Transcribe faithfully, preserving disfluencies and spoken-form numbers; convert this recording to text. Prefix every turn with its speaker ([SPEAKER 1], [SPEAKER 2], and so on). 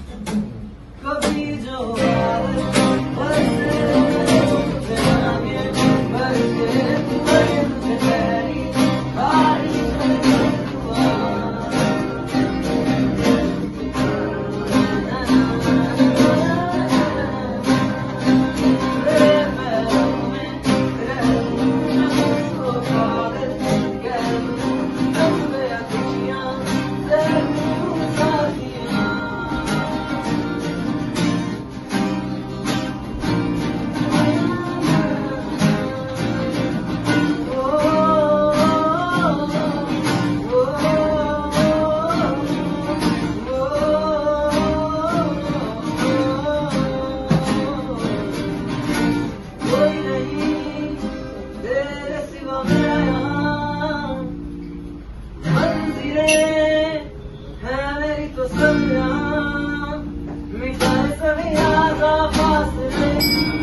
[SPEAKER 1] कभी जो बादल बरसे तुझे आगे बरसे तुझे तेरी बारिश हुआ तेरे पैरों में रहूं मैं मुझको पागल कह दूं सब मेरा खुशियां दे दूं साथियां कोई नहीं तेरे सिवा मेरा यहाँ मंजिलें हैं मेरी तो सब यहाँ मिटा सभी याद फासले